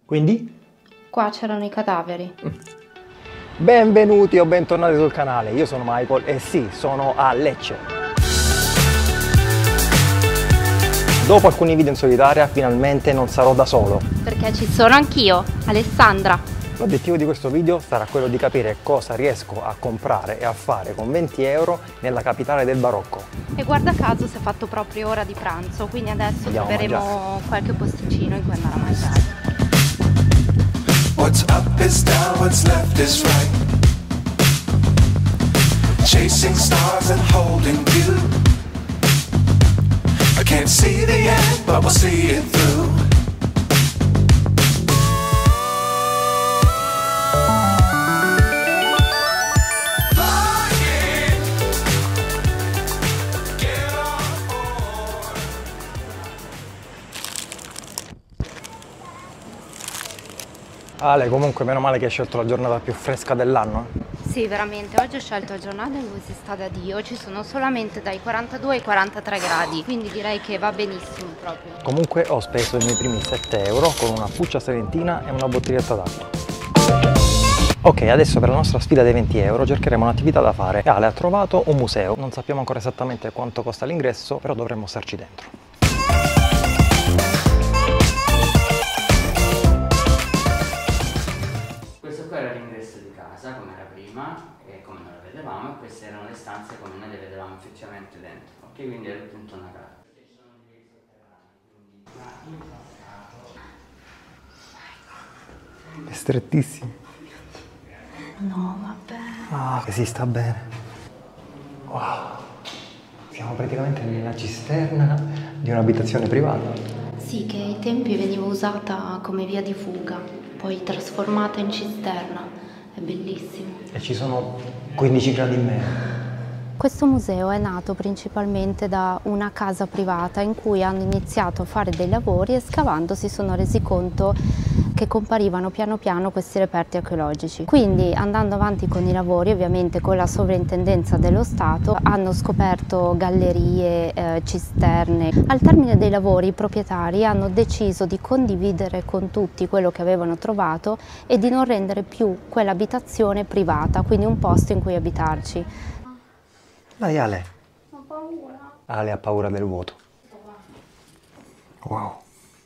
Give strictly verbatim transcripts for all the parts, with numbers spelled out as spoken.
Quindi? Qua c'erano i cadaveri. Benvenuti o bentornati sul canale, io sono Michael e sì, sono a Lecce. Dopo alcuni video in solitaria, finalmente non sarò da solo. Perché ci sono anch'io, Alessandra. L'obiettivo di questo video sarà quello di capire cosa riesco a comprare e a fare con venti euro nella capitale del barocco. E guarda caso si è fatto proprio ora di pranzo, quindi adesso Andiamo troveremo qualche posticino in cui andare a mangiare. What's up is down, what's left is right. Chasing stars and holding you. I can't see the end, but we'll see it through. Ale, comunque meno male che hai scelto la giornata più fresca dell'anno. Sì, veramente, oggi ho scelto la giornata in cui si sta da Dio, ci sono solamente dai quarantadue ai quarantatré gradi, quindi direi che va benissimo proprio. Comunque ho speso i miei primi sette euro con una puccia salentina e una bottiglietta d'acqua. Ok, adesso per la nostra sfida dei venti euro cercheremo un'attività da fare. Ale ha trovato un museo, non sappiamo ancora esattamente quanto costa l'ingresso, però dovremmo starci dentro. Questo qua era l'ingresso di casa, come era prima e come noi la vedevamo, e queste erano le stanze come noi le vedevamo effettivamente dentro, ok? Quindi era tutto una casa. Ci sono dei sotterranei, quindi in passato. È strettissimo. No, vabbè. Ah, si sta bene. Wow. Siamo praticamente nella cisterna di un'abitazione privata. Sì, che ai tempi veniva usata come via di fuga, poi trasformata in cisterna. È bellissimo. E ci sono quindici gradi in meno. Questo museo è nato principalmente da una casa privata in cui hanno iniziato a fare dei lavori e scavando si sono resi conto che comparivano piano piano questi reperti archeologici. Quindi andando avanti con i lavori, ovviamente con la sovrintendenza dello Stato, hanno scoperto gallerie, eh, cisterne. Al termine dei lavori i proprietari hanno deciso di condividere con tutti quello che avevano trovato e di non rendere più quell'abitazione privata, quindi un posto in cui abitarci. Dai Ale. Ho paura. Ale ha paura del vuoto. Wow.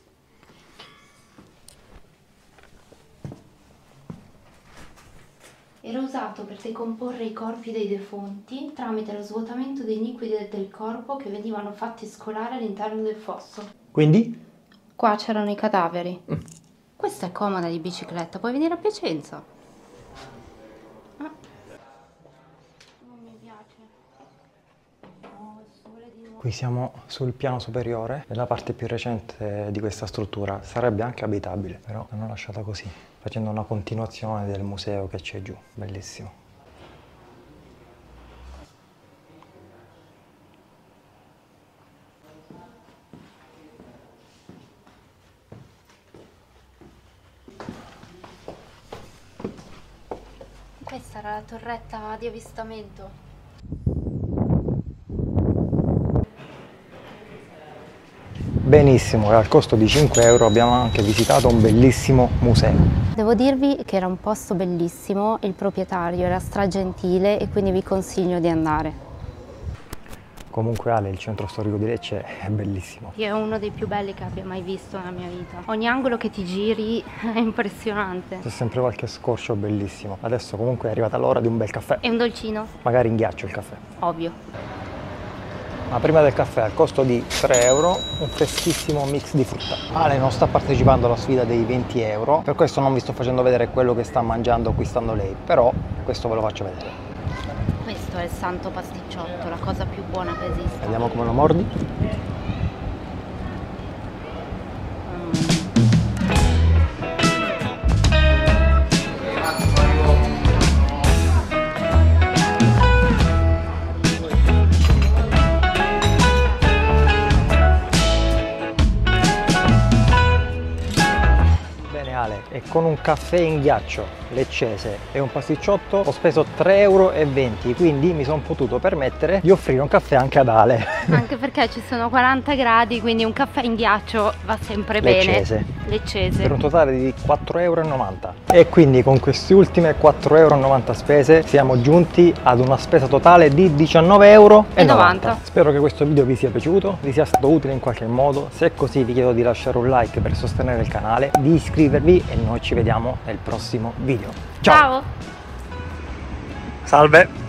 Era usato per decomporre i corpi dei defunti tramite lo svuotamento dei liquidi del corpo che venivano fatti scolare all'interno del fosso. Quindi? Qua c'erano i cadaveri. Mm. Questa è comoda di bicicletta, puoi venire a Piacenza. Ah. Non mi piace. No, il sole di nuovo. Qui siamo sul piano superiore, nella parte più recente di questa struttura. Sarebbe anche abitabile, però l'hanno lasciata così, facendo una continuazione del museo che c'è giù. Bellissimo. Questa era la torretta di avvistamento. Benissimo, e al costo di cinque euro abbiamo anche visitato un bellissimo museo. Devo dirvi che era un posto bellissimo, il proprietario era stragentile e quindi vi consiglio di andare. Comunque Ale, il centro storico di Lecce è bellissimo. È uno dei più belli che abbia mai visto nella mia vita. Ogni angolo che ti giri è impressionante. C'è sempre qualche scorcio bellissimo. Adesso comunque è arrivata l'ora di un bel caffè. E un dolcino? Magari in ghiaccio il caffè. Ovvio. Ma prima del caffè, al costo di tre euro, un freschissimo mix di frutta. Ale non sta partecipando alla sfida dei venti euro, per questo non vi sto facendo vedere quello che sta mangiando acquistando lei, però questo ve lo faccio vedere. Questo è il santo pasticciotto, la cosa più buona che esiste. Vediamo come lo mordi. Bene Ale, e con un caffè in ghiaccio leccese e un pasticciotto ho speso tre euro e venti, quindi mi sono potuto permettere di offrire un caffè anche ad Ale. Anche perché ci sono quaranta gradi, quindi un caffè in ghiaccio va sempre Leccese. bene. Leccese. Per un totale di quattro euro e novanta. E quindi con queste ultime quattro euro e novanta spese siamo giunti ad una spesa totale di diciannove euro e novanta. Spero che questo video vi sia piaciuto, vi sia stato utile in qualche modo. Se è così vi chiedo di lasciare un like per sostenere il canale, di iscrivervi e noi ci vediamo nel prossimo video. Ciao! Ciao. Salve!